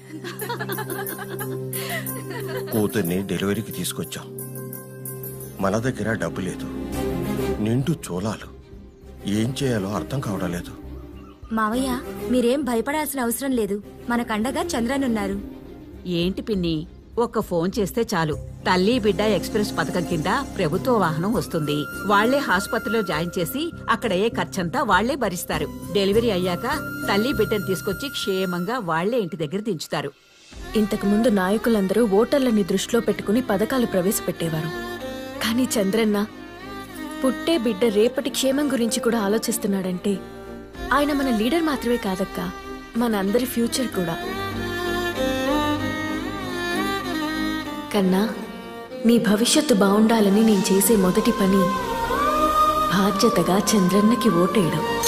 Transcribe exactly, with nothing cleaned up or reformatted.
కూతుర్ని డెలివరీకి తీసుకొచ్చాం. మన దగ్గర డబ్బు లేదు, నిండు చూలాలు. ఏం చేయాలో అర్థం కావడం లేదు. మావయ్య, మీరేం భయపడాల్సిన అవసరం లేదు. మనకండగా చంద్రనున్నారు. ఏంటి పిన్ని, ఒక్క ఫోన్ చేస్తే చాలు. తల్లి బిడ్డ ఎక్స్ప్రెస్ పథకం కింద ప్రభుత్వ వాహనం వస్తుంది. వాళ్లే ఆసుపత్రిలో జాయిన్ చేసి అక్కడ ఏ ఖర్చంతా వాళ్లే భరిస్తారు. డెలివరీ అయ్యాక తల్లి బిడ్డను తీసుకొచ్చి క్షేమంగా వాళ్లే ఇంటి దగ్గర దించుతారు. ఇంతకు ముందు నాయకులందరూ ఓటర్లని దృష్టిలో పెట్టుకుని పథకాలు ప్రవేశపెట్టేవారు. కానీ చంద్రన్న పుట్టే బిడ్డ రేపటి క్షేమం గురించి కూడా ఆలోచిస్తున్నాడంటే ఆయన మన లీడర్ మాత్రమే కాదక్క, మన అందరి ఫ్యూచర్ కూడా. కన్నా, నీ భవిష్యత్తు బాగుండాలని నేను చేసే మొదటి పని బాధ్యతగా చంద్రన్నకి ఓటేయడం.